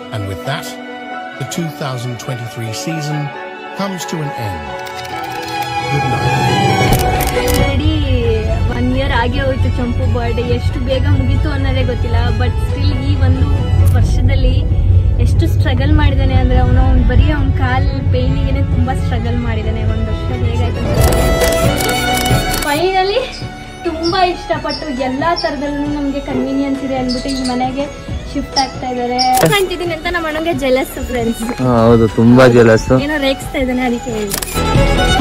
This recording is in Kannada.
And with that, the 2023 season comes to an end. Good night. Already 1 year ಆಗಿ ಹೋಯ್ತು ಚಂಪು ಬರ್ಡೇ. ಎಷ್ಟು ಬೇಗ ಮುಗೀತು ಅನ್ನೋದೇ ಗೊತ್ತಿಲ್ಲ. ಬಟ್ ಸ್ಟಿಲ್ ಈ ಒಂದು ವರ್ಷದಲ್ಲಿ ಎಷ್ಟು ಸ್ಟ್ರಗಲ್ ಮಾಡಿದಾನೆ ಅಂದ್ರೆ ಅವನು ಬರೀ ಅವ್ನ ಕಾಲ್ ಪೇನಿಗೆ ತುಂಬಾ ಸ್ಟ್ರಗಲ್ ಮಾಡಿದಾನೆ. 1 ವರ್ಷ ಹೇಗಾಯ್ತು. ಫೈನಲಿ ತುಂಬಾ ಇಷ್ಟಪಟ್ಟು ಎಲ್ಲಾ ತರದಲ್ಲೂ ನಮ್ಗೆ ಕನ್ವೀನಿಯನ್ಸ್ ಇದೆ ಅಂದ್ಬಿಟ್ಟು ಈ ಮನೆಗೆ ಶಿಫ್ಟ್ ಆಗ್ತಾ ಇದಾರೆ. ಕಾಣ್ತಿದ್ದೀನಿ ಅಂತ ನಮ್ಮ ಅಣ್ಣಂಗೆ ಜೆಲಸ್ ಫ್ರೆಂಡ್ಸ್. ಹೌದು, ತುಂಬಾ ಜೆಲಸ್. ಏನೋ ರೇಗಿಸ್ತಾ ಇದ್ದಾನೆ, ಅದಕ್ಕೆ ಹೇಳಿದೆ.